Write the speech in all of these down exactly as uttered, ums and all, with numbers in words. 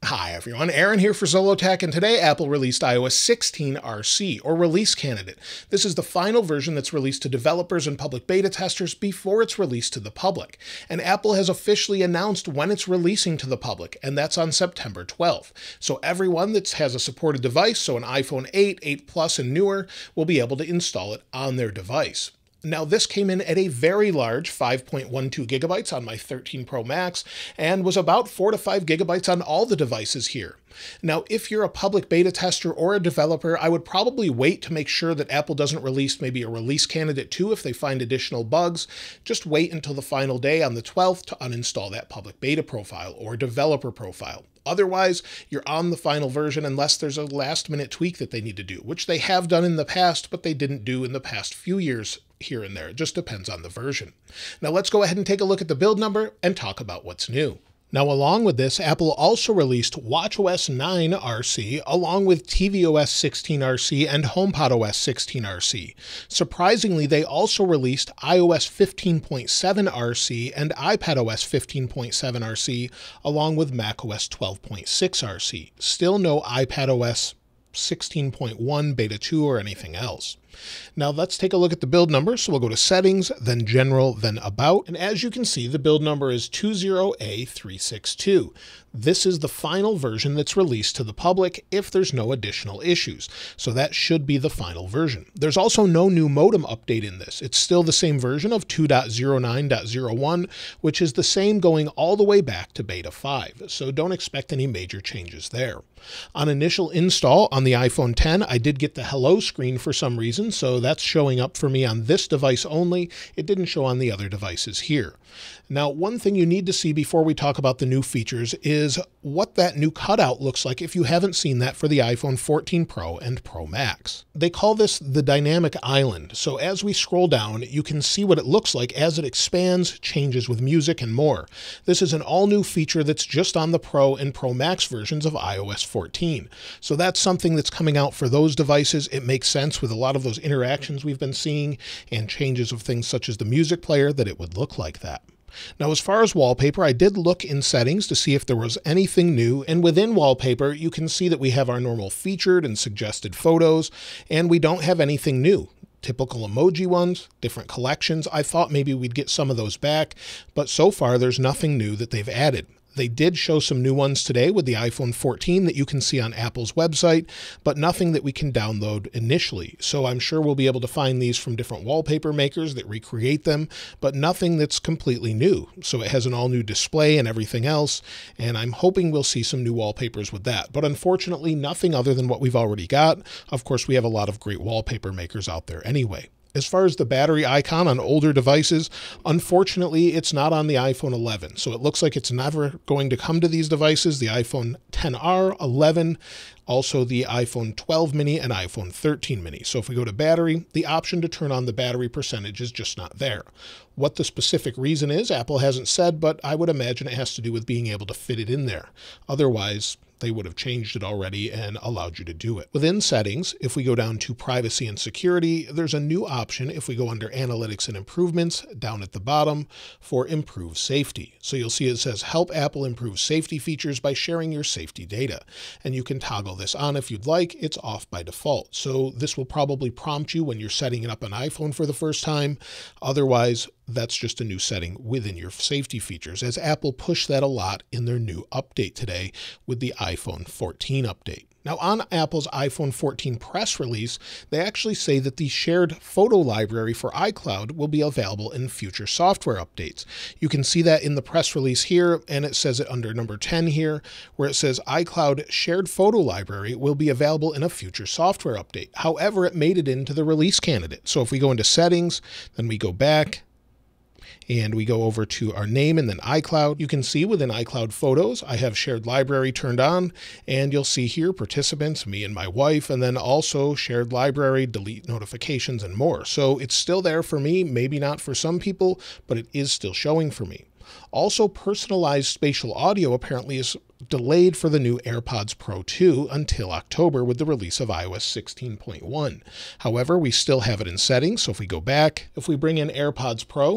Hi everyone, Aaron here for Zollotech, and today Apple released i O S sixteen R C, or Release Candidate. This is the final version that's released to developers and public beta testers before it's released to the public. And Apple has officially announced when it's releasing to the public, and that's on September twelfth. So everyone that has a supported device, so an iPhone eight, eight Plus, and newer, will be able to install it on their device. Now, this came in at a very large five point one two gigabytes on my thirteen Pro Max and was about four to five gigabytes on all the devices here. Now, if you're a public beta tester or a developer, I would probably wait to make sure that Apple doesn't release maybe a release candidate two if they find additional bugs. Just wait until the final day on the twelfth to uninstall that public beta profile or developer profile. Otherwise, you're on the final version unless there's a last minute tweak that they need to do, which they have done in the past, but they didn't do in the past few years here and there. It just depends on the version. Now let's go ahead and take a look at the build number and talk about what's new. Now, along with this, Apple also released watchOS nine R C, along with tvOS sixteen R C and HomePodOS sixteen R C. Surprisingly, they also released iOS fifteen point seven R C and iPadOS fifteen point seven R C, along with macOS twelve point six R C. Still no iPadOS sixteen point one, Beta two, or anything else. Now let's take a look at the build number. So we'll go to Settings, then General, then About. And as you can see, the build number is two zero A three six two. This is the final version that's released to the public if there's no additional issues. So that should be the final version. There's also no new modem update in this. It's still the same version of two point oh nine point oh one, which is the same going all the way back to Beta five. So don't expect any major changes there. On initial install on the iPhone ten, I did get the hello screen for some reason, so that's showing up for me on this device only. It didn't show on the other devices here. Now, one thing you need to see before we talk about the new features is what that new cutout looks like if you haven't seen that for the iPhone fourteen Pro and Pro Max. They call this the dynamic island. So as we scroll down, you can see what it looks like as it expands, changes with music, and more. This is an all-new feature that's just on the Pro and Pro Max versions of i O S fourteen. So that's something that's coming out for those devices. It makes sense with a lot of those interactions we've been seeing and changes of things such as the music player that it would look like that. Now, as far as wallpaper, I did look in settings to see if there was anything new, and within wallpaper, you can see that we have our normal featured and suggested photos, and we don't have anything new. Typical emoji ones, different collections. I thought maybe we'd get some of those back, but so far there's nothing new that they've added. They did show some new ones today with the iPhone fourteen that you can see on Apple's website, but nothing that we can download initially. So I'm sure we'll be able to find these from different wallpaper makers that recreate them, but nothing that's completely new. So it has an all-new display and everything else, and I'm hoping we'll see some new wallpapers with that. But unfortunately, nothing other than what we've already got. Of course, we have a lot of great wallpaper makers out there anyway. As far as the battery icon on older devices, unfortunately, it's not on the iPhone eleven. So it looks like it's never going to come to these devices, the iPhone ten R, eleven, also the iPhone twelve mini and iPhone thirteen mini. So if we go to battery, the option to turn on the battery percentage is just not there. What the specific reason is, Apple hasn't said, but I would imagine it has to do with being able to fit it in there. Otherwise, they would have changed it already and allowed you to do it. Within settings, if we go down to privacy and security, there's a new option if we go under analytics and improvements down at the bottom for improve safety. So you'll see it says help Apple improve safety features by sharing your safety data. And you can toggle this on if you'd like. It's off by default. So this will probably prompt you when you're setting it up on iPhone for the first time. Otherwise, that's just a new setting within your safety features, as Apple pushed that a lot in their new update today with the iPhone fourteen update. Now, on Apple's iPhone fourteen press release, they actually say that the shared photo library for iCloud will be available in future software updates. You can see that in the press release here, and it says it under number ten here, where it says iCloud shared photo library will be available in a future software update. However, it made it into the release candidate. So if we go into settings, then we go back, and we go over to our name and then iCloud. You can see within iCloud Photos, I have shared library turned on, and you'll see here participants, me and my wife, and then also shared library, delete notifications, and more. So it's still there for me, maybe not for some people, but it is still showing for me. Also, personalized spatial audio apparently is delayed for the new AirPods Pro two until October with the release of i O S sixteen point one. However, we still have it in settings, so if we go back, if we bring in AirPods Pro,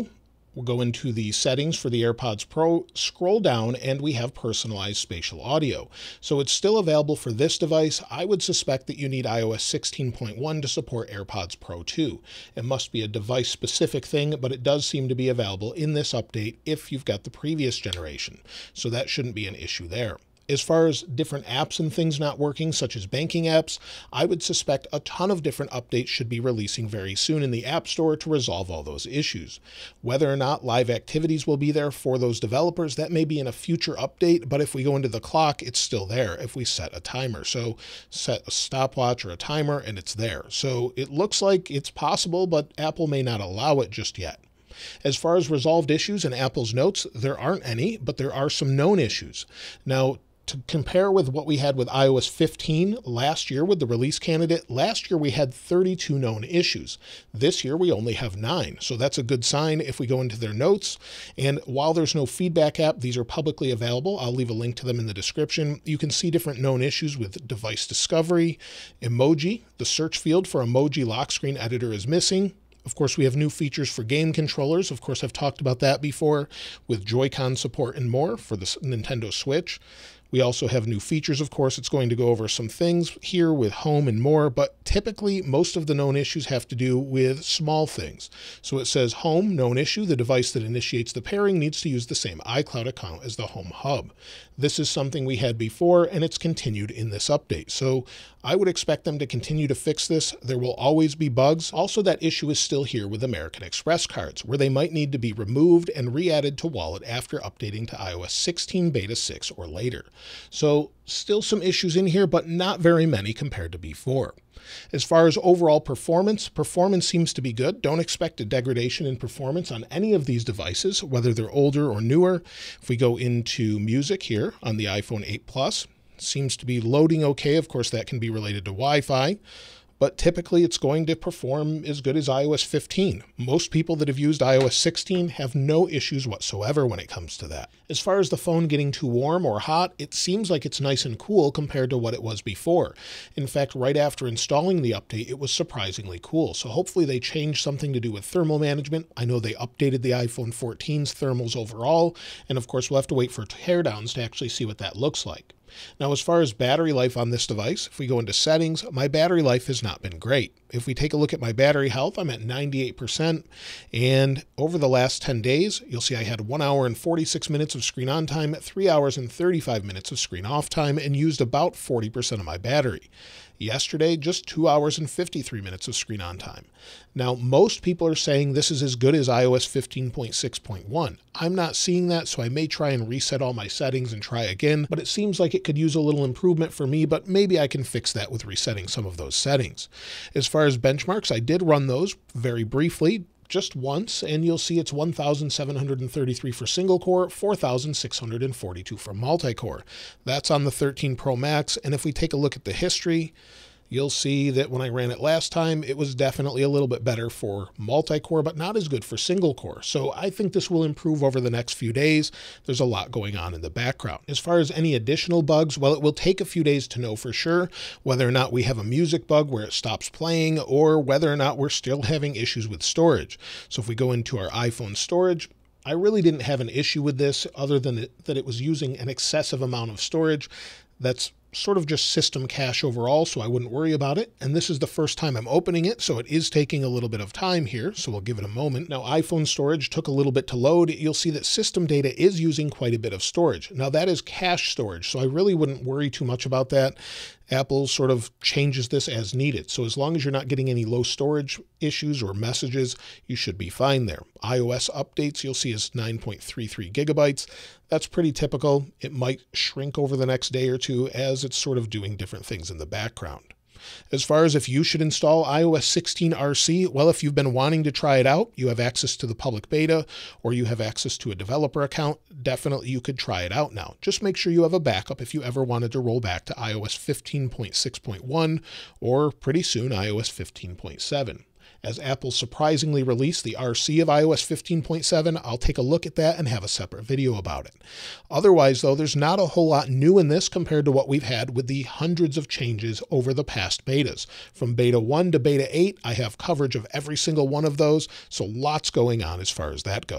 We'll go into the settings for the AirPods Pro, scroll down, and we have personalized spatial audio. So it's still available for this device. I would suspect that you need i O S sixteen point one to support AirPods Pro two. It must be a device-specific thing, but it does seem to be available in this update if you've got the previous generation. So that shouldn't be an issue there. As far as different apps and things not working, such as banking apps, I would suspect a ton of different updates should be releasing very soon in the App Store to resolve all those issues. Whether or not live activities will be there for those developers, that may be in a future update, but if we go into the clock, it's still there if we set a timer. So set a stopwatch or a timer and it's there. So it looks like it's possible, but Apple may not allow it just yet. As far as resolved issues in Apple's notes, there aren't any, but there are some known issues. Now, to compare with what we had with i O S fifteen last year with the release candidate, last year we had thirty-two known issues. This year we only have nine. So that's a good sign if we go into their notes. And while there's no feedback app, these are publicly available. I'll leave a link to them in the description. You can see different known issues with device discovery, emoji. The search field for emoji lock screen editor is missing. Of course, we have new features for game controllers. Of course, I've talked about that before with Joy-Con support and more for the Nintendo Switch. We also have new features, of course. It's going to go over some things here with home and more, but typically most of the known issues have to do with small things. So it says home, known issue. The device that initiates the pairing needs to use the same iCloud account as the home hub. This is something we had before, and it's continued in this update. So I would expect them to continue to fix this. There will always be bugs. Also, that issue is still here with American Express cards, where they might need to be removed and re-added to Wallet after updating to i O S sixteen Beta six or later. So still some issues in here, but not very many compared to before. As far as overall performance, performance seems to be good. Don't expect a degradation in performance on any of these devices, whether they're older or newer. If we go into music here on the iPhone eight Plus, seems to be loading okay. Of course, that can be related to Wi-Fi. But typically it's going to perform as good as i O S fifteen. Most people that have used i O S sixteen have no issues whatsoever when it comes to that. As far as the phone getting too warm or hot, it seems like it's nice and cool compared to what it was before. In fact, right after installing the update, it was surprisingly cool. So hopefully they changed something to do with thermal management. I know they updated the iPhone fourteen's thermals overall, and of course we'll have to wait for teardowns to actually see what that looks like. Now, as far as battery life on this device, if we go into settings, my battery life has not been great. If we take a look at my battery health, I'm at ninety-eight percent. And over the last ten days, you'll see I had one hour and forty-six minutes of screen on time, three hours and thirty-five minutes of screen off time, and used about forty percent of my battery. Yesterday, just two hours and fifty-three minutes of screen on time. Now, most people are saying this is as good as i O S fifteen point six point one. I'm not seeing that, so I may try and reset all my settings and try again, but it seems like it could use a little improvement for me, but maybe I can fix that with resetting some of those settings. As far as benchmarks, I did run those very briefly, just once, and you'll see it's one thousand seven hundred thirty-three for single core, four thousand six hundred forty-two for multi-core. That's on the thirteen Pro Max, and if we take a look at the history, you'll see that when I ran it last time, it was definitely a little bit better for multi-core, but not as good for single core. So I think this will improve over the next few days. There's a lot going on in the background. As far as any additional bugs, well, it will take a few days to know for sure whether or not we have a music bug where it stops playing or whether or not we're still having issues with storage. So if we go into our iPhone storage, I really didn't have an issue with this other than it, that it was using an excessive amount of storage. That's sort of just system cache overall, so I wouldn't worry about it. And this is the first time I'm opening it, so it is taking a little bit of time here, so we'll give it a moment. Now, iPhone storage took a little bit to load. You'll see that system data is using quite a bit of storage. Now, that is cache storage, so I really wouldn't worry too much about that. Apple sort of changes this as needed. So as long as you're not getting any low storage issues or messages, you should be fine there. iOS updates, you'll see is nine point three three gigabytes. That's pretty typical. It might shrink over the next day or two as it's sort of doing different things in the background. As far as if you should install i O S sixteen R C, well, if you've been wanting to try it out, you have access to the public beta, or you have access to a developer account, definitely you could try it out now. Just make sure you have a backup if you ever wanted to roll back to i O S fifteen point six point one, or pretty soon i O S fifteen point seven. As Apple surprisingly released the R C of i O S fifteen point seven, I'll take a look at that and have a separate video about it. Otherwise, though, there's not a whole lot new in this compared to what we've had with the hundreds of changes over the past betas. From beta one to beta eight, I have coverage of every single one of those, so lots going on as far as that goes.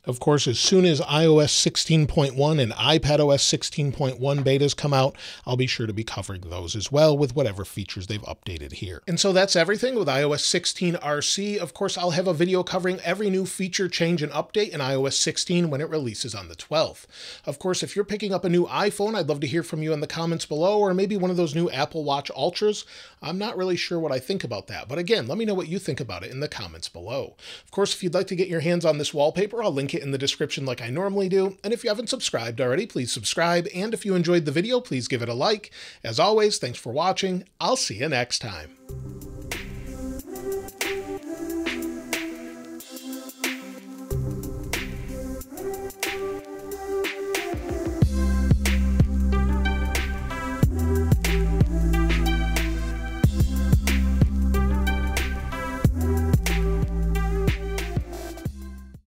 Of course, as soon as i O S sixteen point one and iPadOS sixteen point one betas come out, I'll be sure to be covering those as well with whatever features they've updated here. And so that's everything with i O S sixteen R C. Of course, I'll have a video covering every new feature, change, and update in i O S sixteen when it releases on the twelfth. Of course, if you're picking up a new iPhone, I'd love to hear from you in the comments below, or maybe one of those new Apple Watch Ultras. I'm not really sure what I think about that, but again, let me know what you think about it in the comments below. Of course, if you'd like to get your hands on this wallpaper, I'll link it in the description like I normally do. And if you haven't subscribed already, please subscribe. And if you enjoyed the video, please give it a like. As always, thanks for watching. I'll see you next time.